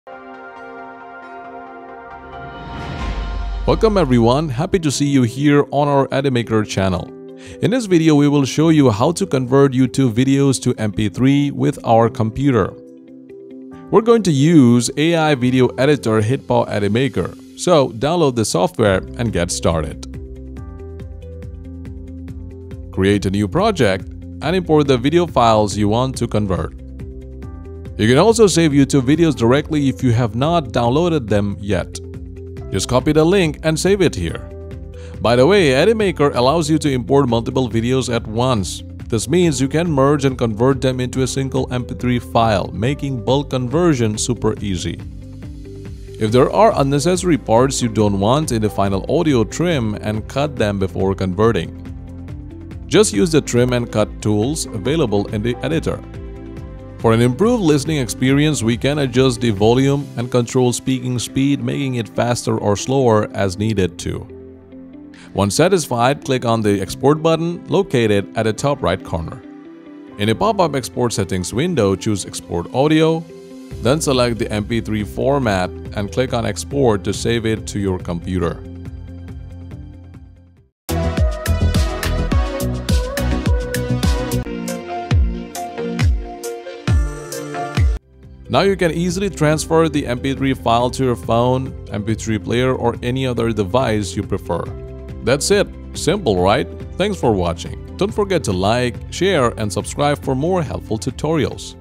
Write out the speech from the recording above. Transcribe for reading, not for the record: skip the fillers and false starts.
Welcome everyone, happy to see you here on our Edimakor channel. In this video, we will show you how to convert YouTube videos to MP3 with our computer. We're going to use AI video editor Hitpaw Edimakor. So download the software and get started. Create a new project and import the video files you want to convert. You can also save YouTube videos directly if you have not downloaded them yet. Just copy the link and save it here. By the way, Edimakor allows you to import multiple videos at once. This means you can merge and convert them into a single MP3 file, making bulk conversion super easy. If there are unnecessary parts you don't want in the final audio, trim and cut them before converting. Just use the trim and cut tools available in the editor. For an improved listening experience, we can adjust the volume and control speaking speed, making it faster or slower as needed to. Once satisfied, click on the Export button located at the top right corner. In a pop-up export settings window, choose Export Audio, then select the MP3 format and click on Export to save it to your computer. Now you can easily transfer the MP3 file to your phone, MP3 player, or any other device you prefer. That's it. Simple, right? Thanks for watching. Don't forget to like, share, and subscribe for more helpful tutorials.